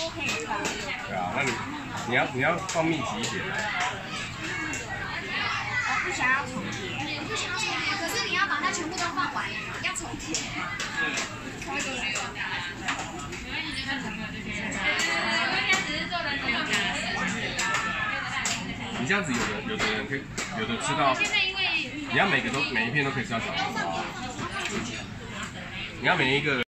可以放。 对啊，那你要放密集一点。 我不想要重叠。不想要重叠，可是你要把它全部都放完，要重叠。 你这样子有的人可以，有的吃到，你要每一片都可以吃到小黄瓜，你要每一个。